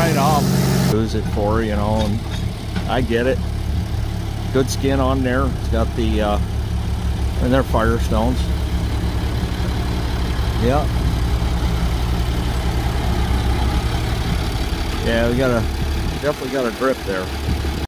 right off. Use it for, you know, and I get it. Good skin on there. It's got the, and they're Firestones. Yeah. Yeah, we definitely got a grip there.